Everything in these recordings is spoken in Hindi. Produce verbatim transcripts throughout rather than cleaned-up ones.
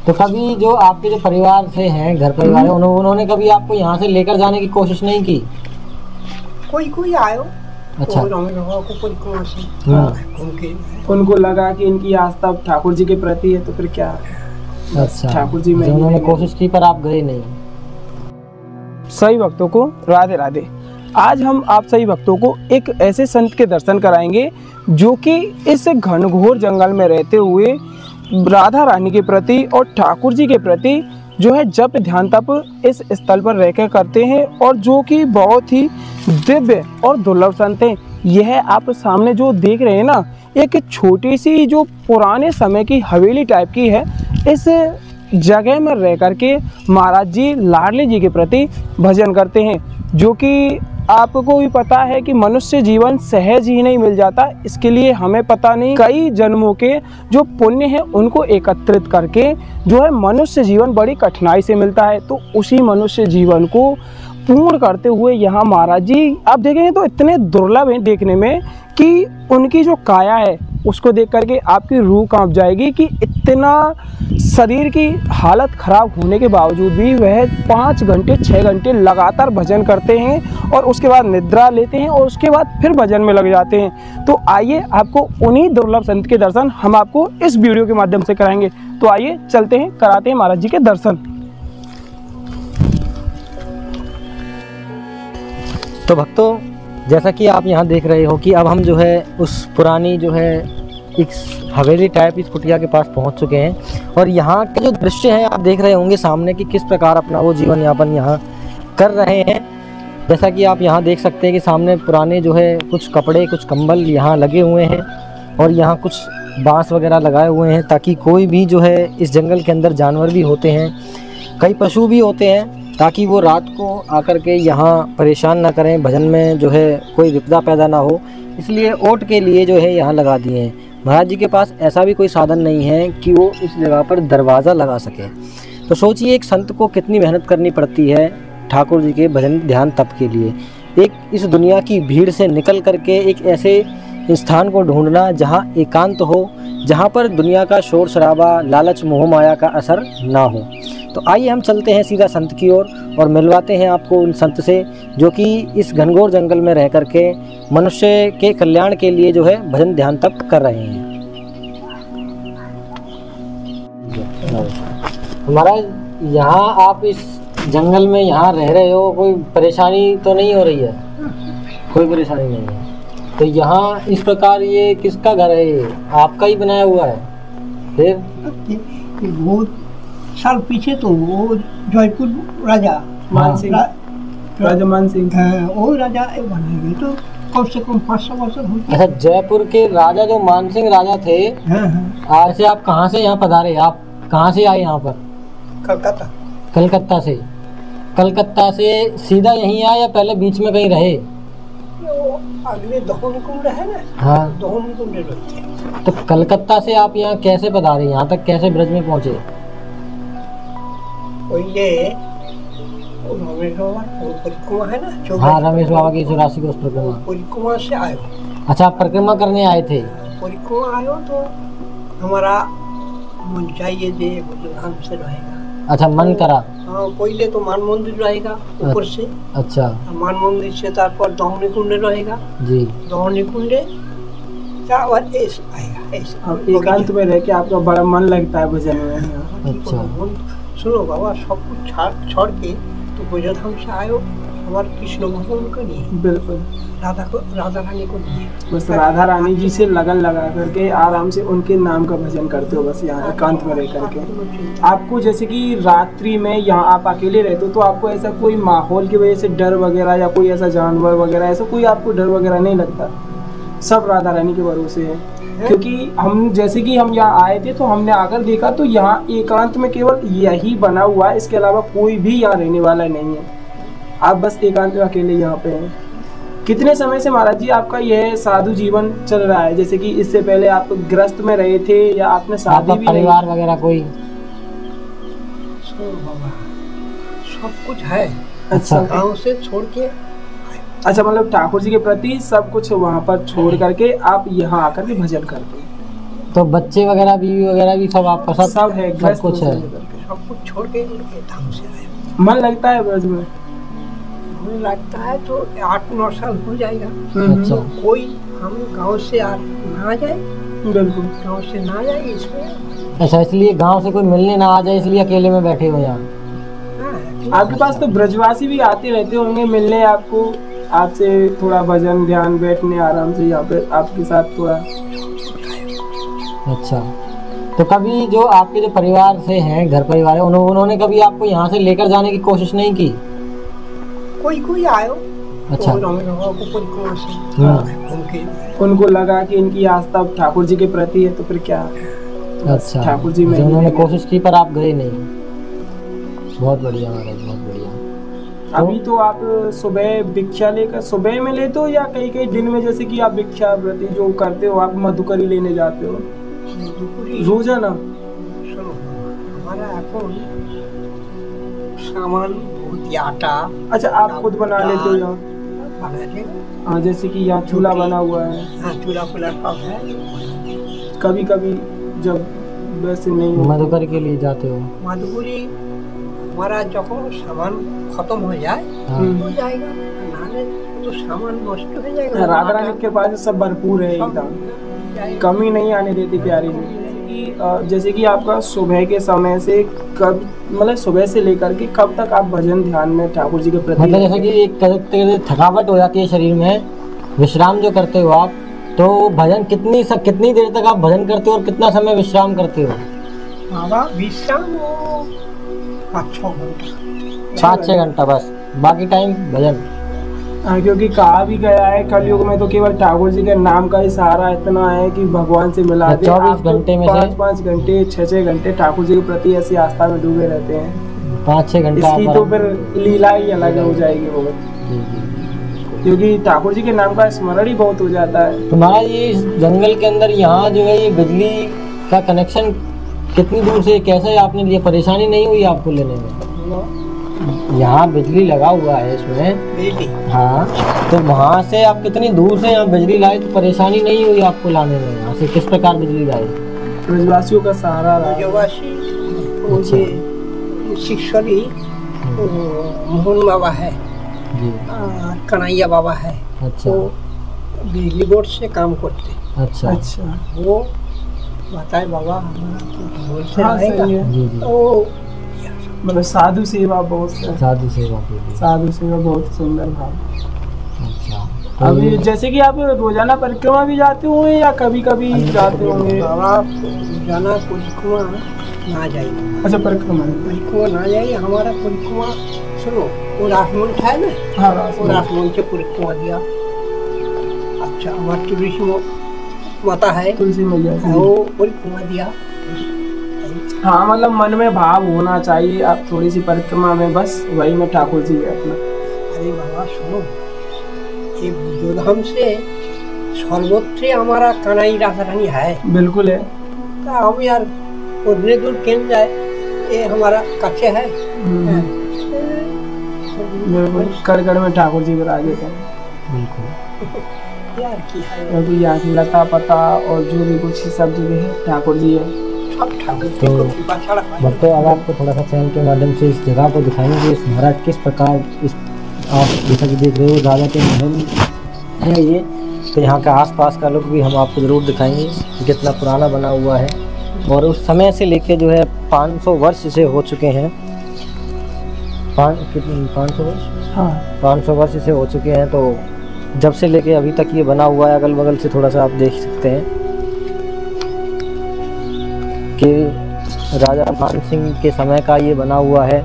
तो कभी जो आपके जो परिवार से हैं, घर परिवार है, उन्होंने उन्होंने कभी आपको यहाँ से लेकर जाने की कोशिश नहीं की? कोई कोई आयो। अच्छा। तो को परिक्रमा से उनके उनको लगा कि इनकी आस्था ठाकुर जी के प्रति है, तो फिर क्या, अच्छा, ठाकुर जी में उन्होंने कोशिश की पर आप गए नहीं। सही भक्तों को राधे राधे। आज हम आप सही भक्तों को एक ऐसे संत के दर्शन कराएंगे जो कि इस घनघोर जंगल में रहते हुए राधा रानी के प्रति और ठाकुर जी के प्रति जो है जप ध्यान तप इस स्थल पर रहकर करते हैं, और जो कि बहुत ही दिव्य और दुर्लभ संत हैं। यह आप सामने जो देख रहे हैं ना, एक छोटी सी जो पुराने समय की हवेली टाइप की है। इस जगह में रह करके महाराज जी लाडली जी के प्रति भजन करते हैं, जो कि आपको भी पता है कि मनुष्य जीवन सहज ही नहीं मिल जाता। इसके लिए हमें पता नहीं कई जन्मों के जो पुण्य है उनको एकत्रित करके जो है मनुष्य जीवन बड़ी कठिनाई से मिलता है। तो उसी मनुष्य जीवन को पूर्ण करते हुए यहाँ महाराज जी आप देखेंगे तो इतने दुर्लभ हैं देखने में कि उनकी जो काया है उसको देख करके आपकी रूह कांप जाएगी कि इतना शरीर की हालत खराब होने के बावजूद भी वह पाँच घंटे छः घंटे लगातार भजन करते हैं और उसके बाद निद्रा लेते हैं और उसके बाद फिर भजन में लग जाते हैं। तो आइए आपको उन्हीं दुर्लभ संत के दर्शन हम आपको इस वीडियो के माध्यम से कराएंगे। तो आइए चलते हैं, कराते हैं महाराज जी के दर्शन। तो भक्तों, जैसा कि आप यहाँ देख रहे हो कि अब हम जो है उस पुरानी जो है एक हवेली टाइप इस कुटिया के पास पहुँच चुके हैं, और यहाँ के जो दृश्य हैं आप देख रहे होंगे सामने कि किस प्रकार अपना वो जीवन यापन यहाँ कर रहे हैं। जैसा कि आप यहाँ देख सकते हैं कि सामने पुराने जो है कुछ कपड़े कुछ कंबल यहाँ लगे हुए हैं, और यहाँ कुछ बांस वगैरह लगाए हुए हैं ताकि कोई भी जो है इस जंगल के अंदर जानवर भी होते हैं, कई पशु भी होते हैं, ताकि वो रात को आकर के यहाँ परेशान ना करें, भजन में जो है कोई विपदा पैदा ना हो, इसलिए ओट के लिए जो है यहाँ लगा दिए हैं। महाराज जी के पास ऐसा भी कोई साधन नहीं है कि वो इस जगह पर दरवाज़ा लगा सके। तो सोचिए एक संत को कितनी मेहनत करनी पड़ती है ठाकुर जी के भजन ध्यान तप के लिए। एक इस दुनिया की भीड़ से निकल करके एक ऐसे स्थान को ढूंढना जहाँ एकांत हो, जहाँ पर दुनिया का शोर शराबा लालच मोह माया का असर ना हो। तो आइए हम चलते हैं सीधा संत की ओर और, और मिलवाते हैं आपको उन संत से जो कि इस घनघोर जंगल में रह करके मनुष्य के कल्याण के लिए जो है भजन ध्यान तप कर रहे हैं। हमारा यहाँ आप इस जंगल में यहाँ रह रहे हो, कोई परेशानी तो नहीं हो रही है? कोई परेशानी नहीं है। तो यहाँ इस प्रकार ये किसका घर है? ये आपका ही बनाया हुआ है? फिर बहुत साल पीछे तो वो जयपुर राजा मान सिंह, राजा मान सिंह, वो राजा बनाए गए तो कम से कम पाँच सौ वर्ष हो। अच्छा, जयपुर के राजा जो मान सिंह राजा थे। हाँ हाँ। आज से आप कहाँ से यहाँ पधारे? आप कहाँ से आए यहाँ पर? कलकत्ता। कलकत्ता से? कलकत्ता से सीधा यहीं आए या पहले बीच में कहीं रहे? अगले दोहनी कुंड है ना। हाँ, दोहनी कुंड रहते। तो कलकत्ता से आप यहाँ कैसे पधारे? यहाँ तक कैसे ब्रज में पहुँचे? ये रमेश बाबा परिक्रमा है ना। हाँ, रमेश बाबा की चौरासी कोस परिक्रमा। परिक्रमा से आयो। अच्छा, परिक्रमा करने आए थे? परिक्रमा आयो तो हमारा मन चाहिए जे धाम से रहेगा। अच्छा, मन करा? हाँ, पहले तो मान मंदिर रहेगा ऊपर से। अच्छा, मान मंदिर से तारपर दहनी कुंड रहेगा जी। दहनी कुंडे चावल ऐसा आएगा ऐसा। अब एकांत में रह के आपका बड़ा मन लगता है भजन में। अच्छा, सुनो बाबा, सब कुछ छोड़ के तो भजन धाम से आयो। हमारे कृष्ण भगवान को नहीं, बिल्कुल राधा को, राधा रानी को नहीं, बस राधा रानी जी से लगन लगा करके आराम से उनके नाम का भजन करते हो बस यहाँ एकांत में रह करके। आपको जैसे कि रात्रि में यहाँ आप अकेले रहते हो तो आपको ऐसा कोई माहौल की वजह से डर वगैरह या कोई ऐसा जानवर वगैरह ऐसा कोई आपको डर वगैरह नहीं लगता? सब राधा रानी के भरोसे है। क्योंकि हम जैसे कि हम यहाँ आए थे तो हमने आकर देखा तो यहाँ एकांत में केवल यही बना हुआ है, इसके अलावा कोई भी यहाँ रहने वाला नहीं है। आप बस एकांत में अकेले यहाँ पे हैं। कितने समय से महाराज जी आपका यह साधु जीवन चल रहा है? जैसे कि इससे पहले आप गृहस्थ में रहे थे या आपने शादी भी परिवार वगैरह कोई? सब कुछ है। अच्छा, गाँव से छोड़ के। अच्छा, मतलब ठाकुर जी के प्रति सब कुछ वहाँ पर छोड़ करके आप यहाँ आकर के भजन करते हैं। तो बच्चे वगैरह, बीवी वगैरह भी सब आपका सब सब है, सब कुछ है। सब कुछ छोड़ के ये धाम से आए। मन लगता है ब्रज में? हमें लगता है तो आठ नौ साल हो जाएगा। अच्छा। तो कोई हम गांव से आ ना जाए, बिल्कुल गांव से ना जाए इसमें। अच्छा, इसलिए गांव से कोई मिलने ना आ जाए इसलिए अकेले में बैठे हो यहाँ। हाँ, आपके पास तो ब्रजवासी भी आते रहते होंगे मिलने आपको, आपसे थोड़ा भजन ध्यान बैठने आराम से यहाँ पे आपके साथ थोड़ा। अच्छा, तो कभी जो आपके जो परिवार से हैं, घर परिवार है, उन्होंने उन्होंने कभी आपको यहाँ से लेकर जाने की कोशिश नहीं की? कोई कोई आयो। अच्छा। तो हम लोगों को कोई कौन से हाँ। उनके उनको लगा कि इनकी आस्था ठाकुर जी के प्रति है तो फिर क्या, अच्छा, ठाकुर जी में तो ही उन्होंने रहेंगे। कोशिश की पर आप गए नहीं। बहुत बढ़िया महाराज, बहुत बढ़िया। अभी तो आप सुबह भिक्षा लेकर सुबह में लेते हो या कई कई दिन में, जैसे कि आप भिक्षा व्रती जो करते हो आप मधुकरी लेने जाते हो रोजाना? सुनो, हमारा এখন सामान बहुत ही आटा। अच्छा, आप खुद बना लेते हो यहाँ? बना लेगा। हाँ, जैसे कि यहाँ चूल्हा बना हुआ है। हाँ, चूल्हा फूला सब है। कभी कभी जब वैसे नहीं हो मधुकर के लिए जाते हो? मधुपुरी हमारा যখন सामान खत्म हो जाए हाँ। तो जाएगा, नाले तो सामान नष्ट हो जाएगा। राधा रानी के पास सब भरपूर है, एकदम जाएगा। कमी नहीं आने देती प्यारी में। अ, जैसे कि आपका सुबह के समय से कब, मतलब सुबह से लेकर के कब तक आप भजन ध्यान में ठाकुर जी के प्रति? मतलब जैसे कि एक करते करते थकावट हो जाती है शरीर में, विश्राम जो करते हो आप, तो भजन कितनी स, कितनी देर तक आप भजन करते हो और कितना समय विश्राम करते हो? बाबा विश्राम वो पाँच छः घंटा। पाँच छः घंटा बस, बाकी टाइम भजन। हाँ, क्योंकि कहा भी गया है कलयुग में तो केवल ठाकुर जी के नाम का ही सहारा इतना है कि भगवान से मिला दे। चौबीस आप तो घंटे में से- पाँच पाँच घंटे छः छः घंटे ठाकुर जी के प्रति ऐसी आस्था में डूबे रहते हैं। पाँच छः घंटा इसकी आप तो आराम- फिर लीला ही अलग हो जाएगी बहुत, जी, जी। क्योंकि ठाकुर जी के नाम का स्मरण ही बहुत हो जाता है। तो महाराज ये इस जंगल के अंदर यहाँ जो है ये बिजली का कनेक्शन कितनी दूर से कैसे आपने लिया? परेशानी नहीं हुई आपको लेने में? यहाँ बिजली लगा हुआ है इसमें। बिजली हाँ, तो वहाँ से आप कितनी दूर से यहाँ बिजली लाए तो परेशानी नहीं हुई आपको लाने में? यहाँ से किस प्रकार बिजली लाए? ब्रजवासियों का सहारा रहा। ब्रजवासी वो अच्छा। ये शिक्षरी मोहन बाबा है जी। और कन्हैया बाबा है। अच्छा। वो बिजली बोर्ड से काम करते। अच्छा। अच्छा, वो बताए बाबा हमारा तो बोल से हाँ, सही रहेगा। है। जी जी। तो मतलब साधु सेवा बहुत है। साधु सेवा के लिए। साधु सेवा बहुत सुंदर भाव। अच्छा, तो अभी ये- जैसे कि आप रोजाना परिक्रमा भी जाते होंगे या कभी कभी जाते होंगे? बाबा जाना परिक्रमा ना जाइए। अच्छा, परिक्रमा है। परिक्रमा ना जाइए। हमारा परिक्रमा सुनो, वो राजमंच है ना, हाँ, वो राजमंच। राजमंच से परिक्रमा दिया। अच्छा, हमारे तुलसी माता है, तुलसी मैया से। वो परिक्रमा दिया। हाँ, मतलब मन में भाव होना चाहिए, आप थोड़ी सी परिक्रमा में बस वही में ठाकुर जी है अपना। अरे बाबा सुनो, ये बुजुर्ग से सर्वत्र हमारा कन्हई राधा रानी है। बिल्कुल है। तो हम यार उतने दूर क्यों जाए, ये हमारा कच्चे है। हम्म, बिल्कुल कड़ कड़ में ठाकुर जी विराजित हैं। बिल्कुल। यार की है, क्योंकि यहाँ की लता पता और जो भी कुछ सब जगह है ठाकुर जी है। सब ठाकुर जी तो- को कृपा छड़ा है। बट तो अब आपको थोड़ा सा चैनल के माध्यम से इस जगह को दिखाएंगे इस महाराज किस प्रकार इस आप जैसा कि देख रहे हो राजा के महल है ये। तो यहाँ का आसपास का लुक भी हम आपको ज़रूर दिखाएंगे कि कितना पुराना बना हुआ है। और उस समय से लेके जो है पाँच सौ वर्ष से हो चुके हैं। पाँच कितने पाँच सौ वर्ष हाँ, पाँच सौ वर्ष से हो चुके हैं। तो जब से लेके अभी तक ये बना हुआ है, अगल बगल से थोड़ा सा आप देख सकते हैं कि राजा मान सिंह के समय का ये बना हुआ है।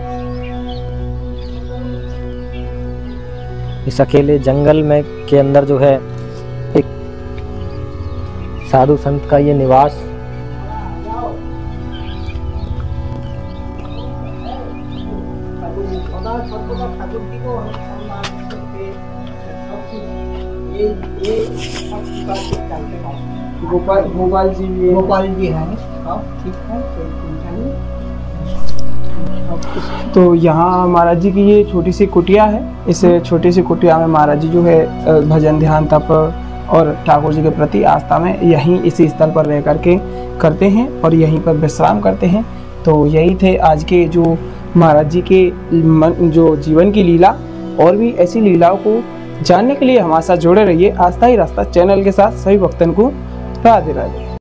इस अकेले जंगल में के अंदर जो है एक साधु संत का ये निवास। ठाकुर जी को हम सम्मान करते, सब कुछ ये ये सब बात चलते हैं। गोपाल गोपाल जी भी है। गोपाल जी है, सब ठीक है, कोई चिंता नहीं। सब कुछ तो यहाँ महाराज जी की ये छोटी सी कुटिया है। इस छोटी सी कुटिया में महाराज जी जो है अ, भजन ध्यान तप और ठाकुर जी के प्रति आस्था में यहीं इसी स्थल पर रह करके करते हैं और यहीं पर विश्राम करते हैं। तो यही थे आज के जो महाराज जी के मन, जो जीवन की लीला। और भी ऐसी लीलाओं को जानने के लिए हमारे साथ जुड़े रहिए आस्था ही रास्ता चैनल के साथ। सभी भक्तन को राधे राधे।